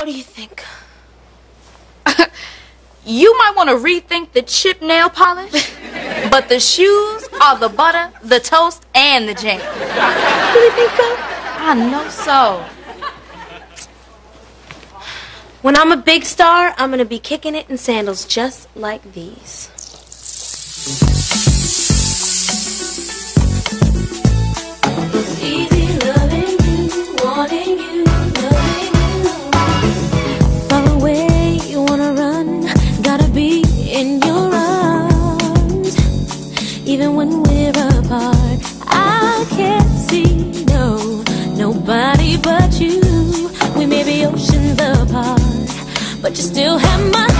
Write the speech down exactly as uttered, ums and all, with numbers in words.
What do you think? You might want to rethink the chip nail polish, but the shoes are the butter, the toast, and the jam. You really think so? I know so. When I'm a big star, I'm gonna be kicking it in sandals just like these. It's easy loving you, wanting you, loving you. Far away, you wanna run, gotta be in your arms. Even when we're apart, I can't see, no, nobody but you. We may be oceans apart, but you still have my